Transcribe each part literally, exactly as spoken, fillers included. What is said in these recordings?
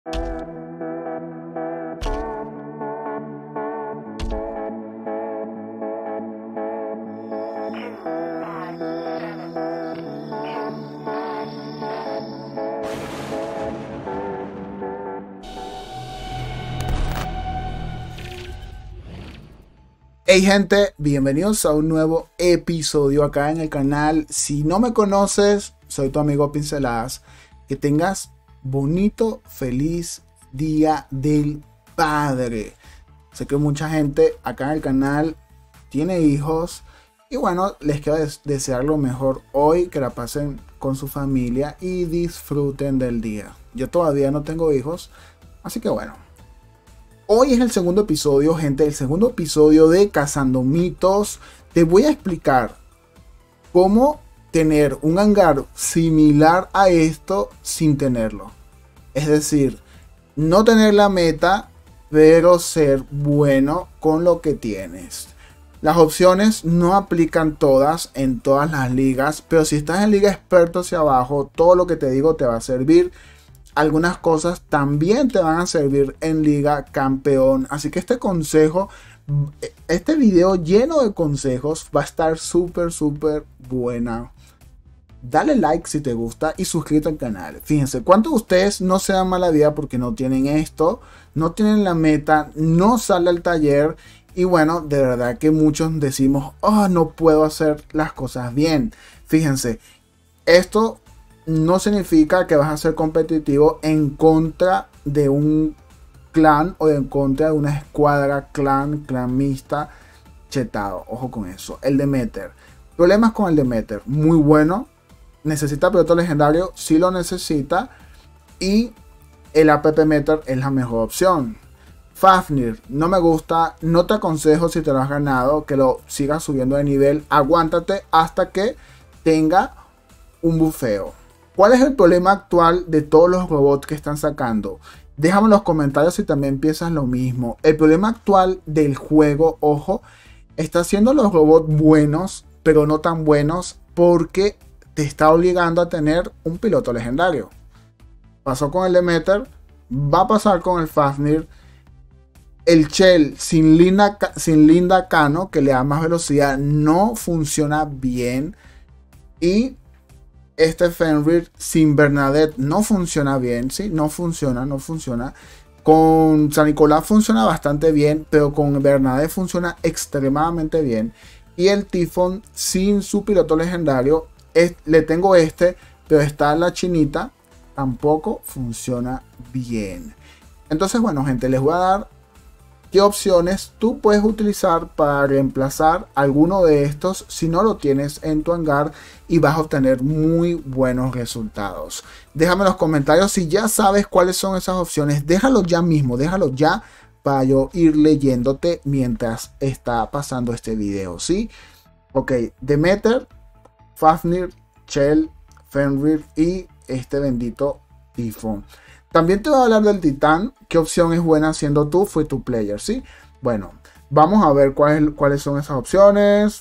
Hey gente, bienvenidos a un nuevo episodio acá en el canal. Si no me conoces, soy tu amigo Pinceladas. Que tengas bonito, feliz día del padre. Sé que mucha gente acá en el canal tiene hijos y bueno, les quiero des desear lo mejor hoy, que la pasen con su familia y disfruten del día. Yo todavía no tengo hijos, así que bueno. Hoy es el segundo episodio, gente, el segundo episodio de Cazando Mitos. Te voy a explicar cómo tener un hangar similar a esto sin tenerlo. Es decir, no tener la meta, pero ser bueno con lo que tienes. Las opciones no aplican todas en todas las ligas, pero si estás en liga experto hacia abajo, todo lo que te digo te va a servir. Algunas cosas también te van a servir en liga campeón. Así que este consejo, este video lleno de consejos va a estar súper, súper buena. Dale like si te gusta y suscríbete al canal. Fíjense, ¿cuántos de ustedes no se dan mala vida porque no tienen esto? No tienen la meta, no sale al taller. Y bueno, de verdad que muchos decimos, oh, no puedo hacer las cosas bien. Fíjense, esto no significa que vas a ser competitivo en contra de un clan o en contra de una escuadra clan, clan mixta chetado. Ojo con eso. El Demeter. Problemas con el Demeter. Muy bueno. Necesita piloto legendario. Sí lo necesita. Y el A P P Meter es la mejor opción. Fafnir. No me gusta. No te aconsejo, si te lo has ganado, que lo sigas subiendo de nivel. Aguántate hasta que tenga un bufeo. ¿Cuál es el problema actual de todos los robots que están sacando? Déjame en los comentarios si también piensas lo mismo. El problema actual del juego, ojo, está haciendo los robots buenos, pero no tan buenos, porque te está obligando a tener un piloto legendario. Pasó con el Demeter, va a pasar con el Fafnir. El Chell sin Linda, sin Linda Cano, que le da más velocidad, no funciona bien. Y este Fenrir sin Bernadette no funciona bien, ¿sí? No funciona, no funciona. Con San Nicolás funciona bastante bien, pero con Bernadette funciona extremadamente bien. Y el Tifón sin su piloto legendario, es, le tengo este, pero está la chinita, tampoco funciona bien. Entonces, bueno, gente, les voy a dar qué opciones tú puedes utilizar para reemplazar alguno de estos si no lo tienes en tu hangar, y vas a obtener muy buenos resultados. Déjame en los comentarios si ya sabes cuáles son esas opciones. Déjalo ya mismo, déjalo ya para yo ir leyéndote mientras está pasando este video, ¿sí? Ok, Demeter, Fafnir, Chell, Fenrir y este bendito Tifón. También te voy a hablar del Titán. ¿Qué opción es buena siendo tú free to player? ¿Sí? Bueno, vamos a ver cuáles, cuáles son esas opciones.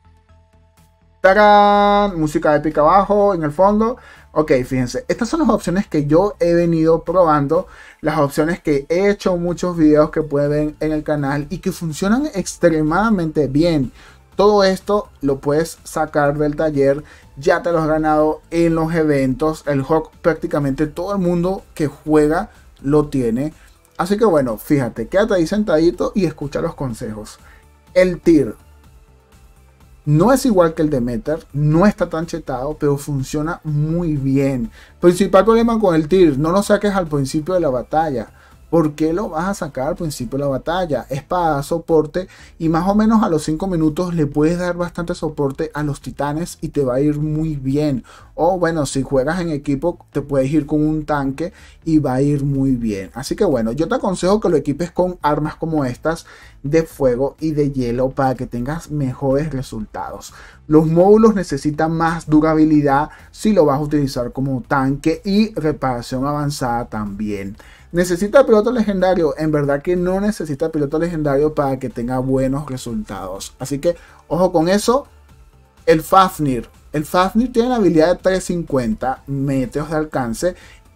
¡Tarán! Música épica abajo en el fondo. Ok, fíjense. Estas son las opciones que yo he venido probando. Las opciones que he hecho muchos videos que pueden ver en el canal y que funcionan extremadamente bien. Todo esto lo puedes sacar del taller. Ya te lo has ganado en los eventos. El Hawk prácticamente todo el mundo que juega lo tiene. Así que bueno, fíjate, quédate ahí sentadito y escucha los consejos. El Tyr no es igual que el Demeter, no está tan chetado, pero funciona muy bien. Principal problema con el Tyr, no lo saques al principio de la batalla. ¿Por qué lo vas a sacar al principio de la batalla? Es para dar soporte y más o menos a los cinco minutos le puedes dar bastante soporte a los titanes y te va a ir muy bien. O bueno, si juegas en equipo te puedes ir con un tanque y va a ir muy bien. Así que bueno, yo te aconsejo que lo equipes con armas como estas de fuego y de hielo para que tengas mejores resultados. Los módulos necesitan más durabilidad si lo vas a utilizar como tanque, y reparación avanzada también. ¿Necesita piloto legendario? En verdad que no necesita piloto legendario para que tenga buenos resultados. Así que ojo con eso. El Fafnir. El Fafnir tiene la habilidad de trescientos cincuenta metros de alcance.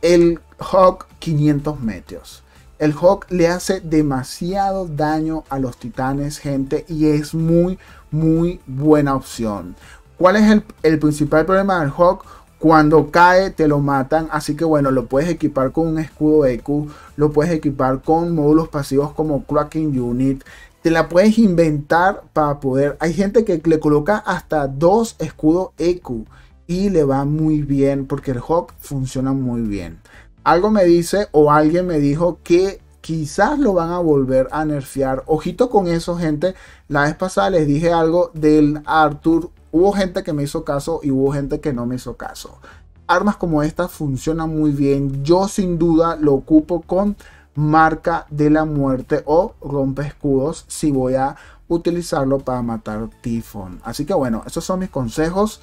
el Hawk quinientos metros. El Hawk le hace demasiado daño a los titanes, gente, y es muy, muy buena opción. ¿Cuál es el, el principal problema del Hawk? Cuando cae te lo matan, así que bueno, lo puedes equipar con un escudo E Q, lo puedes equipar con módulos pasivos como Cracking Unit, te la puedes inventar para poder, hay gente que le coloca hasta dos escudos E Q y le va muy bien porque el Hawk funciona muy bien. Algo me dice o alguien me dijo que quizás lo van a volver a nerfear. Ojito con eso, gente. La vez pasada les dije algo del Arthur. Hubo gente que me hizo caso y hubo gente que no me hizo caso. Armas como esta funcionan muy bien. Yo sin duda lo ocupo con Marca de la Muerte o Rompe Escudos si voy a utilizarlo para matar tifón. Así que bueno, esos son mis consejos.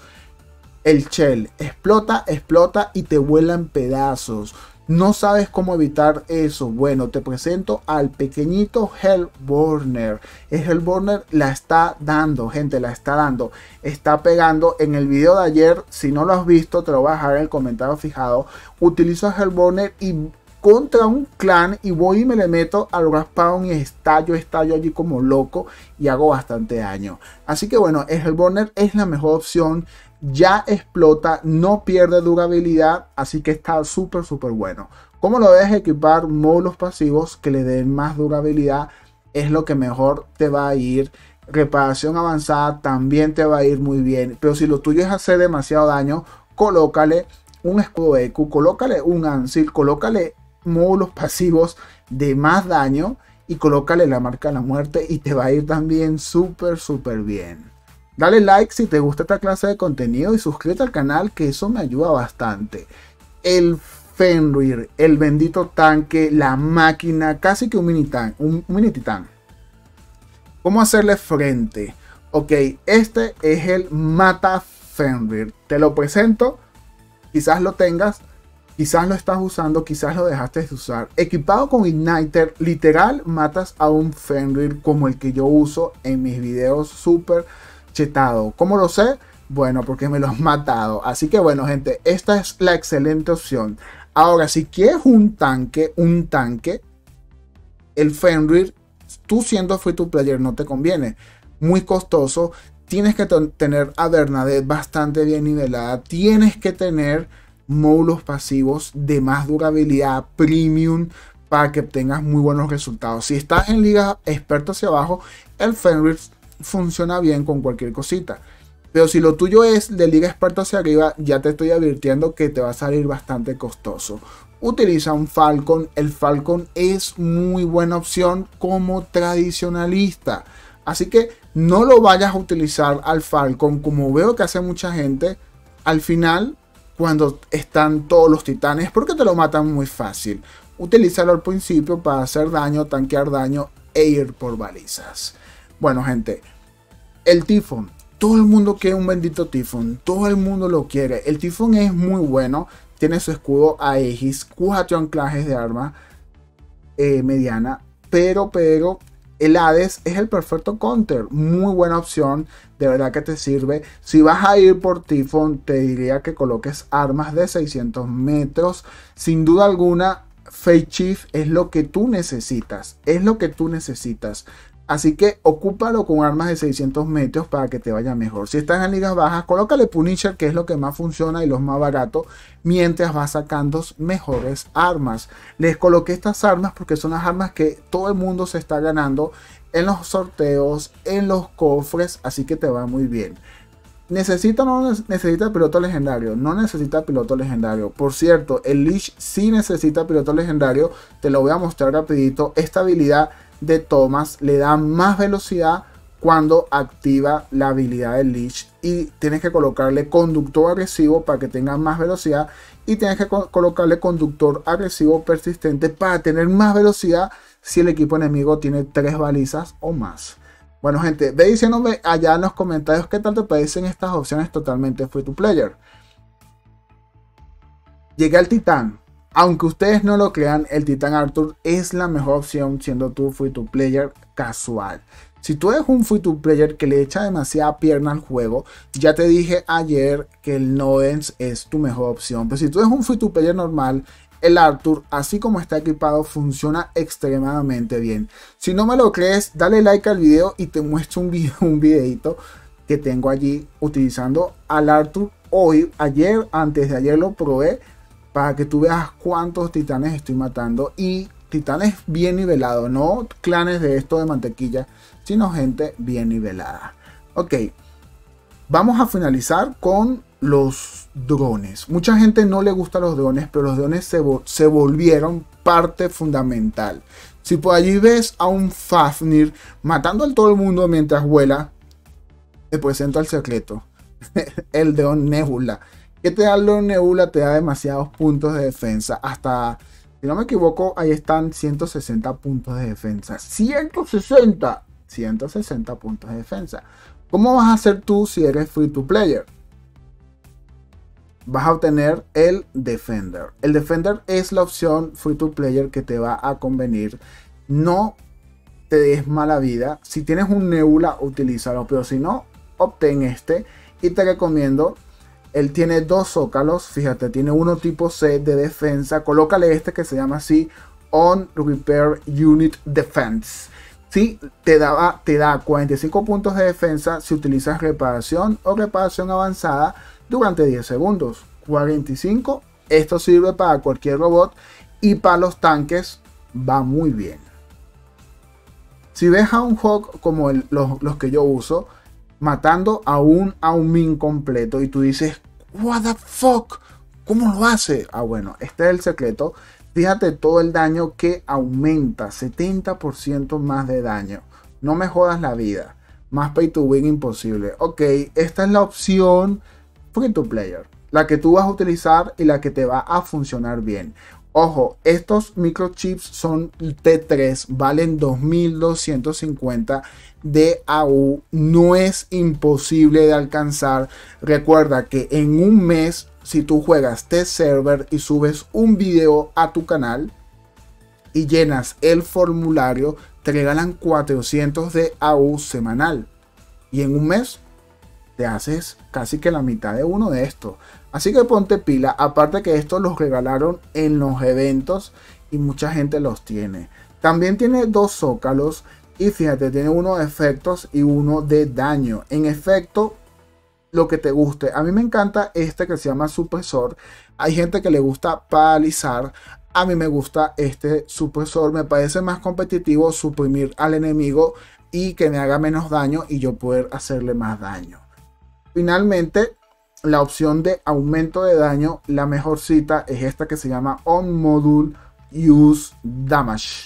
El Shell explota, explota y te vuela en pedazos. ¿No sabes cómo evitar eso? Bueno, te presento al pequeñito Hellburner. El Hellburner la está dando, gente, la está dando. Está pegando. En el video de ayer, si no lo has visto, te lo voy a dejar en el comentario fijado. Utilizo a Hellburner y contra un clan y voy y me le meto al Raspawn y estallo, estallo allí como loco y hago bastante daño. Así que bueno, el Hellburner es la mejor opción. Ya explota, no pierde durabilidad, así que está súper súper bueno. ¿Cómo lo debes equipar? Módulos pasivos que le den más durabilidad es lo que mejor te va a ir. Reparación avanzada también te va a ir muy bien, pero si lo tuyo es hacer demasiado daño, colócale un escudo E Q, colócale un Ancil, colócale módulos pasivos de más daño y colócale la Marca de la Muerte y te va a ir también súper súper bien. Dale like si te gusta esta clase de contenido y suscríbete al canal, que eso me ayuda bastante. El Fenrir, el bendito tanque, la máquina, casi que un mini titán, un mini titán. ¿Cómo hacerle frente? Ok, este es el Mata Fenrir. Te lo presento, quizás lo tengas, quizás lo estás usando, quizás lo dejaste de usar. Equipado con Igniter, literal matas a un Fenrir como el que yo uso en mis videos súper chetado. ¿Cómo lo sé? Bueno, porque me lo has matado. Así que bueno, gente, esta es la excelente opción. Ahora, si quieres un tanque, un tanque, el Fenrir, tú siendo free to player no te conviene. Muy costoso. Tienes que tener a Bernadette bastante bien nivelada. Tienes que tener módulos pasivos de más durabilidad premium para que obtengas muy buenos resultados. Si estás en liga experto hacia abajo, el Fenrir funciona bien con cualquier cosita, pero si lo tuyo es de liga experto hacia arriba, ya te estoy advirtiendo que te va a salir bastante costoso. Utiliza un Falcon. El Falcon es muy buena opción como tradicionalista, así que no lo vayas a utilizar al Falcon como veo que hace mucha gente al final cuando están todos los titanes, porque te lo matan muy fácil. Utilízalo al principio para hacer daño, tanquear daño e ir por balizas. Bueno, gente, el tifón. Todo el mundo quiere un bendito tifón. Todo el mundo lo quiere. El tifón es muy bueno. Tiene su escudo Aegis, cuatro anclajes de arma eh, mediana. Pero, pero, el Hades es el perfecto counter. Muy buena opción. De verdad que te sirve. Si vas a ir por tifón, te diría que coloques armas de seiscientos metros. Sin duda alguna, Fate Chief es lo que tú necesitas. Es lo que tú necesitas. Así que ocúpalo con armas de seiscientos metros para que te vaya mejor. Si estás en ligas bajas, colócale Punisher, que es lo que más funciona y los más baratos, mientras vas sacando mejores armas. Les coloqué estas armas porque son las armas que todo el mundo se está ganando en los sorteos, en los cofres, así que te va muy bien. ¿Necesita o no necesita piloto legendario? No necesita piloto legendario. Por cierto, el Lich sí necesita piloto legendario. Te lo voy a mostrar rapidito. Esta habilidad de Thomas le da más velocidad cuando activa la habilidad del Lich, y tienes que colocarle conductor agresivo para que tenga más velocidad, y tienes que co colocarle conductor agresivo persistente para tener más velocidad si el equipo enemigo tiene tres balizas o más. Bueno, gente, ve diciéndome allá en los comentarios qué tal te parecen estas opciones totalmente free to player. Llegué al titán. Aunque ustedes no lo crean, el titán Arthur es la mejor opción siendo tú free to player casual. Si tú eres un free to player que le echa demasiada pierna al juego, ya te dije ayer que el Nodens es tu mejor opción. Pero si tú eres un free to player normal, el Arthur, así como está equipado, funciona extremadamente bien. Si no me lo crees, dale like al video y te muestro un video, un videito que tengo allí utilizando al Arthur. Hoy, ayer, antes de ayer lo probé para que tú veas cuántos titanes estoy matando, y titanes bien nivelados, no clanes de esto de mantequilla, sino gente bien nivelada. Ok, vamos a finalizar con los drones. Mucha gente no le gusta los drones, pero los drones se, se volvieron parte fundamental. Si por allí ves a un Fafnir matando a todo el mundo mientras vuela, te presento el secreto. El dron Nebula. ¿Qué te da el dron Nebula? Te da demasiados puntos de defensa. Hasta, si no me equivoco, ahí están ciento sesenta puntos de defensa. ciento sesenta. ciento sesenta puntos de defensa. ¿Cómo vas a hacer tú si eres free to player? Vas a obtener el Defender. El Defender es la opción free to player que te va a convenir. No te des mala vida. Si tienes un Nebula, utilízalo. Pero si no, obtén este. Y te recomiendo, él tiene dos zócalos. Fíjate, tiene uno tipo C de defensa. Colócale este que se llama así, On Repair Unit Defense. Sí, te da, te da cuarenta y cinco puntos de defensa si utilizas reparación o reparación avanzada durante diez segundos. cuarenta y cinco. Esto sirve para cualquier robot y para los tanques va muy bien. Si ves a un Hawk como el, los, los que yo uso, matando a un Aumin completo, y tú dices, what the fuck, ¿cómo lo hace? Ah, bueno, este es el secreto. Fíjate todo el daño que aumenta, setenta por ciento más de daño. No me jodas la vida. Más pay to win imposible. Ok, esta es la opción free to player, la que tú vas a utilizar y la que te va a funcionar bien. Ojo, estos microchips son T tres, valen dos mil doscientos cincuenta de A U. No es imposible de alcanzar. Recuerda que en un mes, si tú juegas test server y subes un video a tu canal y llenas el formulario, te regalan cuatrocientos de A U semanal. Y en un mes te haces casi que la mitad de uno de estos. Así que ponte pila. Aparte que estos los regalaron en los eventos y mucha gente los tiene. También tiene dos zócalos. Y fíjate, tiene uno de efectos y uno de daño. En efecto, lo que te guste. A mí me encanta este que se llama supresor. Hay gente que le gusta paralizar. A mí me gusta este supresor. Me parece más competitivo suprimir al enemigo y que me haga menos daño y yo poder hacerle más daño. Finalmente, la opción de aumento de daño, la mejor cita es esta que se llama On Module Use Damage.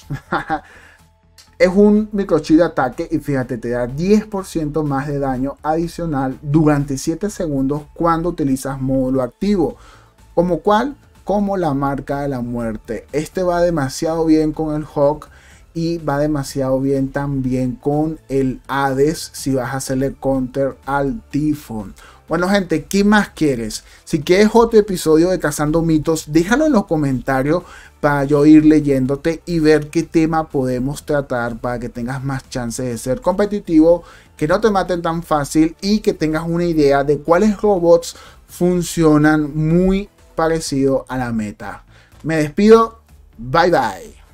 Es un microchip de ataque y fíjate, te da diez por ciento más de daño adicional durante siete segundos cuando utilizas módulo activo. ¿Como cuál? Como la marca de la muerte. Este va demasiado bien con el Hawk y va demasiado bien también con el Hades si vas a hacerle counter al Typhon. Bueno gente, ¿qué más quieres? Si quieres otro episodio de Cazando Mitos, déjalo en los comentarios para yo ir leyéndote y ver qué tema podemos tratar para que tengas más chances de ser competitivo, que no te maten tan fácil y que tengas una idea de cuáles robots funcionan muy parecido a la meta. Me despido, bye bye.